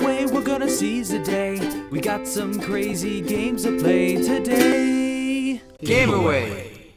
away, we're gonna seize the day. We got some crazy games to play today. Game Away!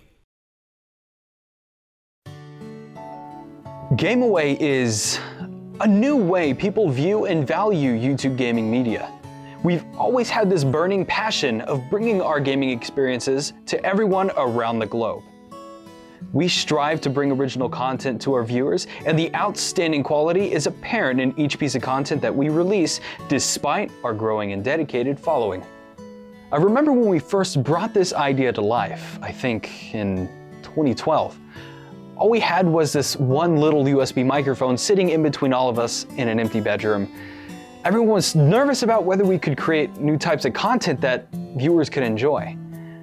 Game Away is a new way people view and value YouTube gaming media. We've always had this burning passion of bringing our gaming experiences to everyone around the globe. We strive to bring original content to our viewers, and the outstanding quality is apparent in each piece of content that we release, despite our growing and dedicated following. I remember when we first brought this idea to life, I think in 2012. All we had was this one little USB microphone sitting in between all of us in an empty bedroom. Everyone was nervous about whether we could create new types of content that viewers could enjoy.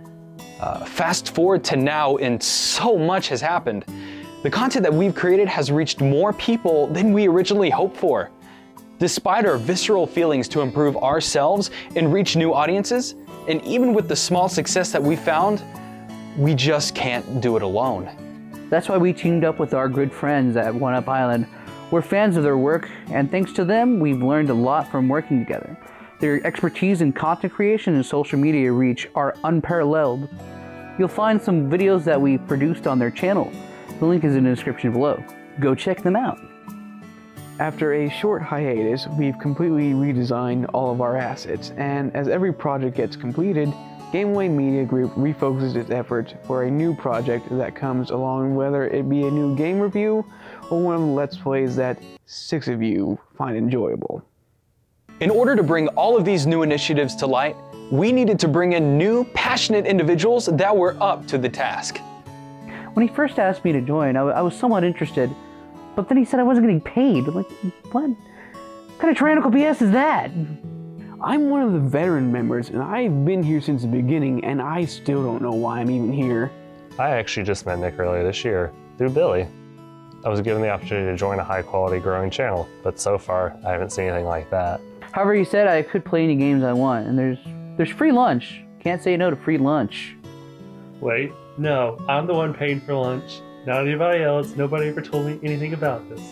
Fast forward to now, and so much has happened. The content that we've created has reached more people than we originally hoped for. Despite our visceral feelings to improve ourselves and reach new audiences, and even with the small success that we found, we just can't do it alone. That's why we teamed up with our good friends at One Up Island. We're fans of their work, and thanks to them, we've learned a lot from working together. Their expertise in content creation and social media reach are unparalleled. You'll find some videos that we produced on their channel. The link is in the description below. Go check them out. After a short hiatus, we've completely redesigned all of our assets, and as every project gets completed, Game Away Media Group refocuses its efforts for a new project that comes along, whether it be a new game review or one of the Let's Plays that 6 of you find enjoyable. In order to bring all of these new initiatives to light, we needed to bring in new, passionate individuals that were up to the task. When he first asked me to join, I was somewhat interested, but then he said I wasn't getting paid. I'm like, what? What kind of tyrannical BS is that? I'm one of the veteran members, and I've been here since the beginning, and I still don't know why I'm even here. I actually just met Nick earlier this year, through Billy. I was given the opportunity to join a high-quality growing channel, but so far, I haven't seen anything like that. However, he said I could play any games I want, and there's free lunch. Can't say no to free lunch. Wait, no, I'm the one paying for lunch. Not anybody else. Nobody ever told me anything about this.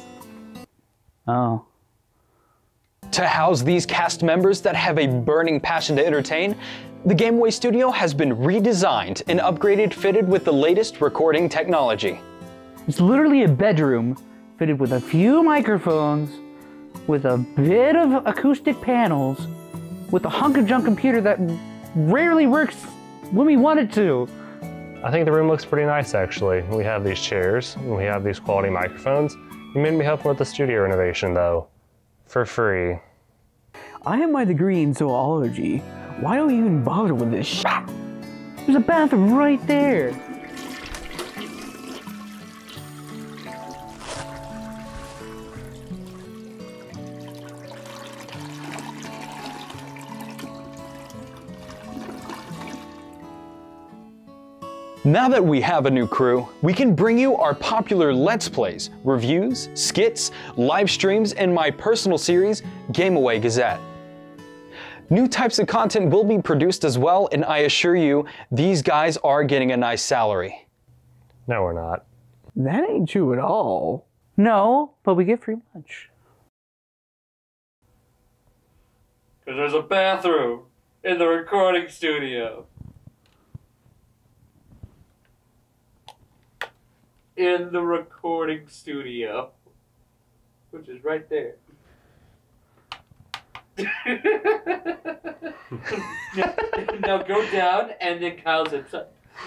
Oh. To house these cast members that have a burning passion to entertain, the Game Away Studio has been redesigned and upgraded, fitted with the latest recording technology. It's literally a bedroom fitted with a few microphones, with a bit of acoustic panels, with a hunk of junk computer that rarely works when we want it to. I think the room looks pretty nice, actually. We have these chairs, and we have these quality microphones. You made me help with the studio renovation, though. For free. I have my degree in zoology. Why do we even bother with this shit? There's a bathroom right there. Now that we have a new crew, we can bring you our popular Let's Plays, reviews, skits, live streams, and my personal series, Game Away Gazette. New types of content will be produced as well, and I assure you, these guys are getting a nice salary. No, we're not. That ain't true at all. No, but we get free lunch. Because there's a bathroom in the recording studio. In the recording studio, which is right there. Now go down and then Kyle's inside.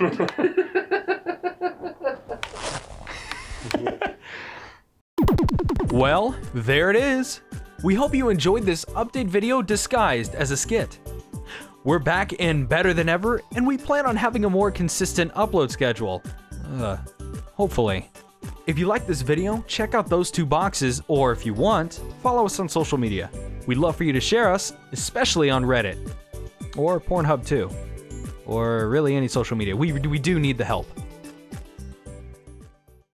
Well, there it is. We hope you enjoyed this update video disguised as a skit. We're back and better than ever, and we plan on having a more consistent upload schedule. Hopefully. If you like this video, check out those 2 boxes, or if you want, follow us on social media. We'd love for you to share us, especially on Reddit. Or Pornhub too. Or really any social media. We do need the help.